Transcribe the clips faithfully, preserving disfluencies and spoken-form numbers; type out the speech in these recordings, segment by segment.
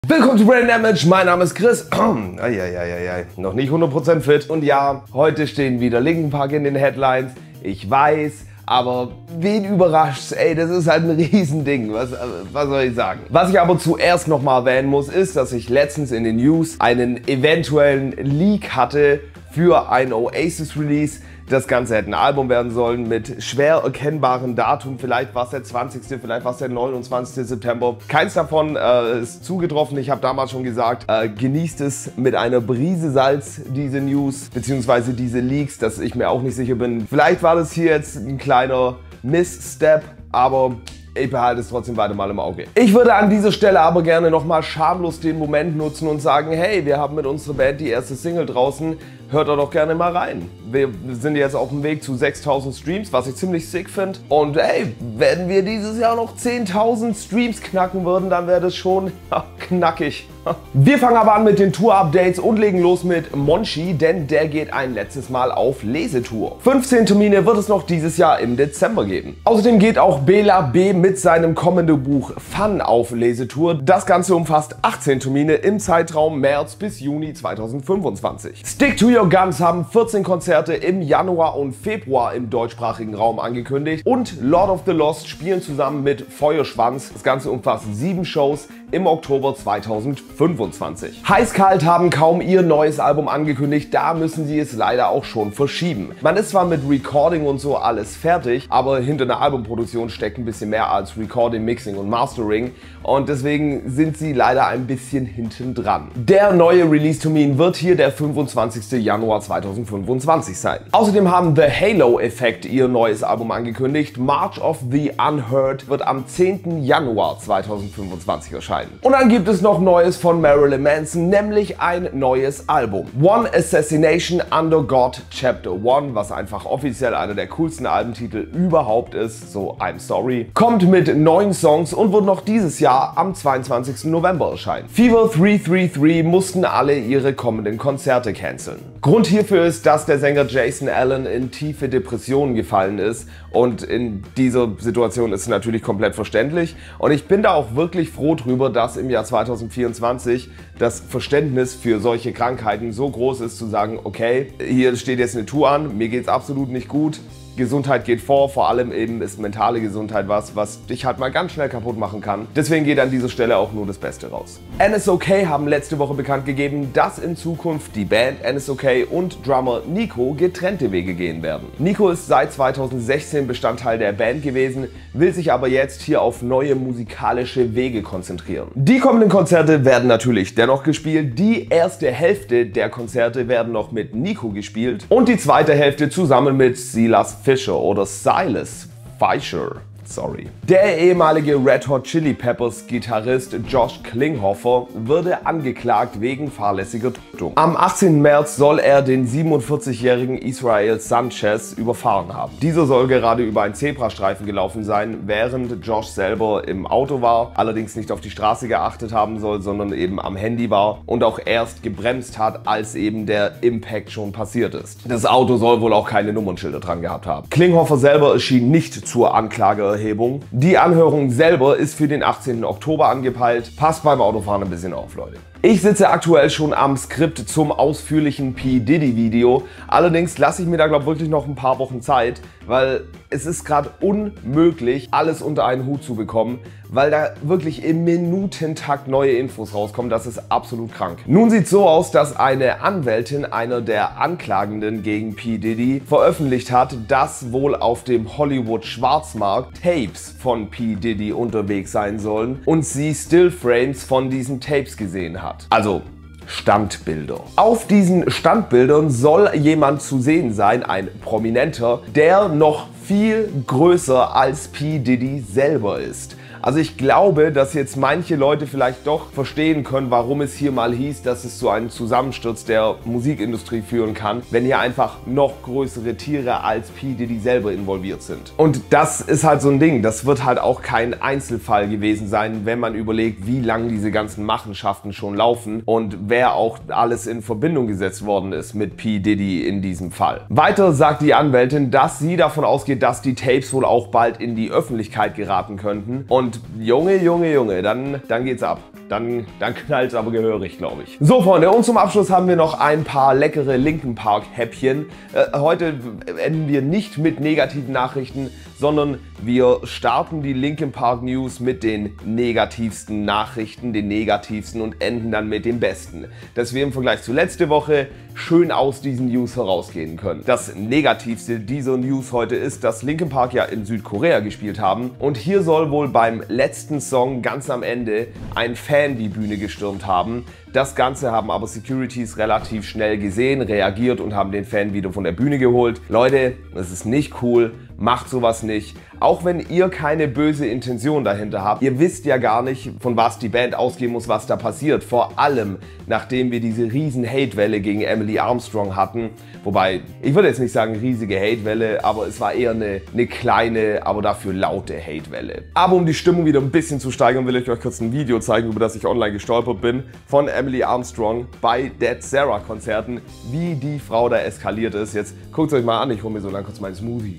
Willkommen zu Brain Damage, mein Name ist Chris. Eieieiei, noch nicht hundert Prozent fit. Und ja, heute stehen wieder Linkin Park in den Headlines. Ich weiß, aber wen überrascht's? Ey, das ist halt ein Riesending. Was, was soll ich sagen? Was ich aber zuerst noch mal erwähnen muss, ist, dass ich letztens in den News einen eventuellen Leak hatte für ein Oasis-Release. Das Ganze hätte ein Album werden sollen mit schwer erkennbarem Datum. Vielleicht war es der zwanzigste, vielleicht war es der neunundzwanzigste September. Keins davon äh, ist zugetroffen. Ich habe damals schon gesagt, äh, genießt es mit einer Prise Salz, diese News, beziehungsweise diese Leaks, dass ich mir auch nicht sicher bin. Vielleicht war das hier jetzt ein kleiner Missstep, aber ich behalte es trotzdem weiter mal im Auge. Ich würde an dieser Stelle aber gerne nochmal schamlos den Moment nutzen und sagen, hey, wir haben mit unserer Band die erste Single draußen. Hört da doch gerne mal rein. Wir sind jetzt auf dem Weg zu sechstausend Streams, was ich ziemlich sick finde. Und ey, wenn wir dieses Jahr noch zehntausend Streams knacken würden, dann wäre das schon ja, knackig. Wir fangen aber an mit den Tour-Updates und legen los mit Monchi, denn der geht ein letztes Mal auf Lesetour. fünfzehn Termine wird es noch dieses Jahr im Dezember geben. Außerdem geht auch Bela B. mit seinem kommenden Buch Fun auf Lesetour. Das Ganze umfasst achtzehn Termine im Zeitraum März bis Juni zweitausendfünfundzwanzig. Stick to Your Guns haben vierzehn Konzerte im Januar und Februar im deutschsprachigen Raum angekündigt und Lord of the Lost spielen zusammen mit Feuerschwanz. Das Ganze umfasst sieben Shows im Oktober zweitausendfünfundzwanzig. Heißkalt haben kaum ihr neues Album angekündigt, da müssen sie es leider auch schon verschieben. Man ist zwar mit Recording und so alles fertig, aber hinter einer Albumproduktion steckt ein bisschen mehr als Recording, Mixing und Mastering und deswegen sind sie leider ein bisschen hinten dran. Der neue Release-Termin wird hier der fünfundzwanzigste Januar zweitausendfünfundzwanzig sein. Außerdem haben The Halo Effect ihr neues Album angekündigt. March of the Unheard wird am zehnten Januar zweitausendfünfundzwanzig erscheinen. Und dann gibt es noch Neues von Marilyn Manson, nämlich ein neues Album. One Assassination Under God Chapter eins, was einfach offiziell einer der coolsten Albentitel überhaupt ist, so I'm sorry, kommt mit neun Songs und wird noch dieses Jahr am zweiundzwanzigsten November erscheinen. Fever drei drei drei mussten alle ihre kommenden Konzerte canceln. Grund hierfür ist, dass der Sänger Jason Allen in tiefe Depressionen gefallen ist und in dieser Situation ist es natürlich komplett verständlich und ich bin da auch wirklich froh drüber, dass im Jahr zweitausendvierundzwanzig das Verständnis für solche Krankheiten so groß ist, zu sagen, okay, hier steht jetzt eine Tour an, mir geht's absolut nicht gut. Gesundheit geht vor, vor allem eben ist mentale Gesundheit was, was dich halt mal ganz schnell kaputt machen kann. Deswegen geht an dieser Stelle auch nur das Beste raus. N S O K haben letzte Woche bekannt gegeben, dass in Zukunft die Band N S O K und Drummer Nico getrennte Wege gehen werden. Nico ist seit zweitausendsechzehn Bestandteil der Band gewesen, will sich aber jetzt hier auf neue musikalische Wege konzentrieren. Die kommenden Konzerte werden natürlich dennoch gespielt, die erste Hälfte der Konzerte werden noch mit Nico gespielt und die zweite Hälfte zusammen mit Silas Fischer oder Silas Fischer. Sorry. Der ehemalige Red Hot Chili Peppers Gitarrist Josh Klinghoffer wurde angeklagt wegen fahrlässiger Tötung. Am achtzehnten März soll er den siebenundvierzigjährigen Israel Sanchez überfahren haben. Dieser soll gerade über einen Zebrastreifen gelaufen sein, während Josh selber im Auto war, allerdings nicht auf die Straße geachtet haben soll, sondern eben am Handy war und auch erst gebremst hat, als eben der Impact schon passiert ist. Das Auto soll wohl auch keine Nummernschilder dran gehabt haben. Klinghoffer selber erschien nicht zur Anklage. Die Anhörung selber ist für den achtzehnten Oktober angepeilt. Passt beim Autofahren ein bisschen auf, Leute. Ich sitze aktuell schon am Skript zum ausführlichen P. Diddy Video. Allerdings lasse ich mir da glaube ich wirklich noch ein paar Wochen Zeit, weil es ist gerade unmöglich, alles unter einen Hut zu bekommen, weil da wirklich im Minutentakt neue Infos rauskommen. Das ist absolut krank. Nun sieht es so aus, dass eine Anwältin einer der Anklagenden gegen P. Diddy veröffentlicht hat, dass wohl auf dem Hollywood-Schwarzmarkt Tapes von P. Diddy unterwegs sein sollen und sie Stillframes von diesen Tapes gesehen hat. Also Standbilder. Auf diesen Standbildern soll jemand zu sehen sein, ein Prominenter, der noch viel größer als P. Diddy selber ist. Also ich glaube, dass jetzt manche Leute vielleicht doch verstehen können, warum es hier mal hieß, dass es zu einem Zusammensturz der Musikindustrie führen kann, wenn hier einfach noch größere Tiere als P. Diddy selber involviert sind. Und das ist halt so ein Ding, das wird halt auch kein Einzelfall gewesen sein, wenn man überlegt, wie lange diese ganzen Machenschaften schon laufen und wer auch alles in Verbindung gesetzt worden ist mit P. Diddy in diesem Fall. Weiter sagt die Anwältin, dass sie davon ausgeht, dass die Tapes wohl auch bald in die Öffentlichkeit geraten könnten und Und Junge, Junge, Junge, dann, dann geht's ab. dann, dann knallt es aber gehörig, glaube ich. So Freunde, und zum Abschluss haben wir noch ein paar leckere Linkin Park Häppchen. Äh, heute enden wir nicht mit negativen Nachrichten, sondern wir starten die Linkin Park News mit den negativsten Nachrichten, den negativsten, und enden dann mit den besten. Dass wir im Vergleich zu letzte Woche schön aus diesen News herausgehen können. Das Negativste dieser News heute ist, dass Linkin Park ja in Südkorea gespielt haben und hier soll wohl beim letzten Song ganz am Ende ein Fan die Bühne gestürmt haben. Das Ganze haben aber Securities relativ schnell gesehen, reagiert und haben den Fan wieder von der Bühne geholt. Leute, das ist nicht cool, macht sowas nicht. Auch wenn ihr keine böse Intention dahinter habt, ihr wisst ja gar nicht, von was die Band ausgehen muss, was da passiert. Vor allem, nachdem wir diese riesen Hate-Welle gegen Emily Armstrong hatten. Wobei, ich würde jetzt nicht sagen riesige Hate-Welle, aber es war eher eine, eine kleine, aber dafür laute Hate-Welle. Aber um die Stimmung wieder ein bisschen zu steigern, will ich euch kurz ein Video zeigen, über das ich online gestolpert bin, von Emily Armstrong bei Dead Sarah Konzerten, wie die Frau da eskaliert ist. Jetzt guckt es euch mal an, ich hole mir so lang kurz meinen Smoothie.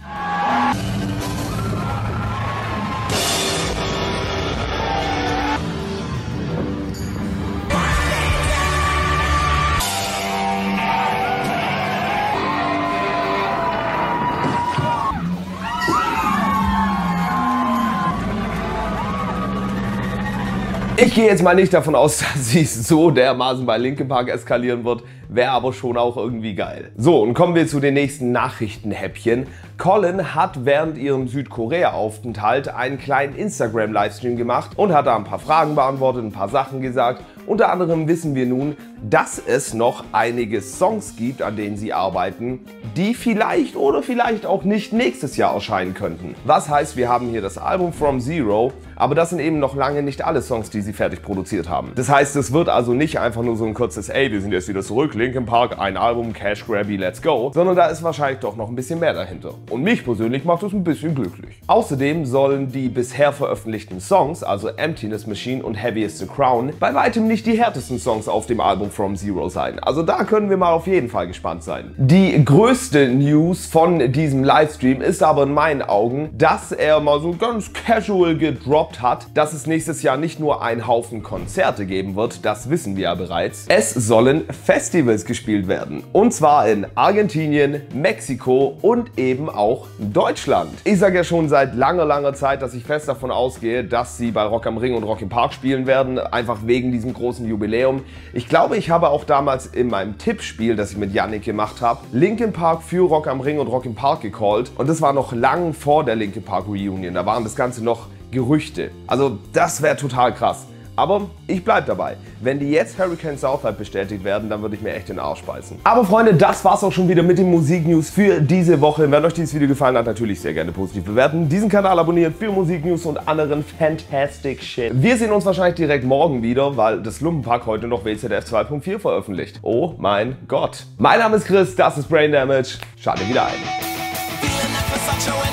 Ich gehe jetzt mal nicht davon aus, dass sie so dermaßen bei Linkin Park eskalieren wird, wäre aber schon auch irgendwie geil. So, und kommen wir zu den nächsten Nachrichtenhäppchen. Colin hat während ihrem Südkorea-Aufenthalt einen kleinen Instagram-Livestream gemacht und hat da ein paar Fragen beantwortet, ein paar Sachen gesagt. Unter anderem wissen wir nun, dass es noch einige Songs gibt, an denen sie arbeiten, die vielleicht oder vielleicht auch nicht nächstes Jahr erscheinen könnten. Was heißt, wir haben hier das Album From Zero, aber das sind eben noch lange nicht alle Songs, die sie fertig produziert haben. Das heißt, es wird also nicht einfach nur so ein kurzes "Ey, wir sind jetzt wieder zurück, Linkin Park, ein Album, Cash Grabby, let's go", sondern da ist wahrscheinlich doch noch ein bisschen mehr dahinter. Und mich persönlich macht das ein bisschen glücklich. Außerdem sollen die bisher veröffentlichten Songs, also Emptiness Machine und Heavy is the Crown, bei weitem nicht die härtesten Songs auf dem Album From Zero sein. Also da können wir mal auf jeden Fall gespannt sein. Die größte News von diesem Livestream ist aber in meinen Augen, dass er mal so ganz casual gedroppt hat, dass es nächstes Jahr nicht nur einen Haufen Konzerte geben wird, das wissen wir ja bereits. Es sollen Festivals gespielt werden. Und zwar in Argentinien, Mexiko und eben auch Deutschland. Ich sage ja schon seit langer, langer Zeit, dass ich fest davon ausgehe, dass sie bei Rock am Ring und Rock im Park spielen werden, einfach wegen diesem großen Jubiläum. Ich glaube, ich habe auch damals in meinem Tippspiel, das ich mit Yannick gemacht habe, Linkin Park für Rock am Ring und Rock im Park gecallt. Und das war noch lang vor der Linkin Park Reunion. Da waren das Ganze noch Gerüchte. Also das wäre total krass. Aber ich bleib dabei. Wenn die jetzt Hurricane Southside bestätigt werden, dann würde ich mir echt den Arsch beißen. Aber Freunde, das war's auch schon wieder mit den Musiknews für diese Woche. Wenn euch dieses Video gefallen hat, natürlich sehr gerne positiv bewerten. Diesen Kanal abonnieren für Musiknews und anderen Fantastic Shit. Wir sehen uns wahrscheinlich direkt morgen wieder, weil das Lumpenpack heute noch W Z F zwei Punkt vier veröffentlicht. Oh mein Gott. Mein Name ist Chris, das ist Brain Damage. Schalte wieder ein.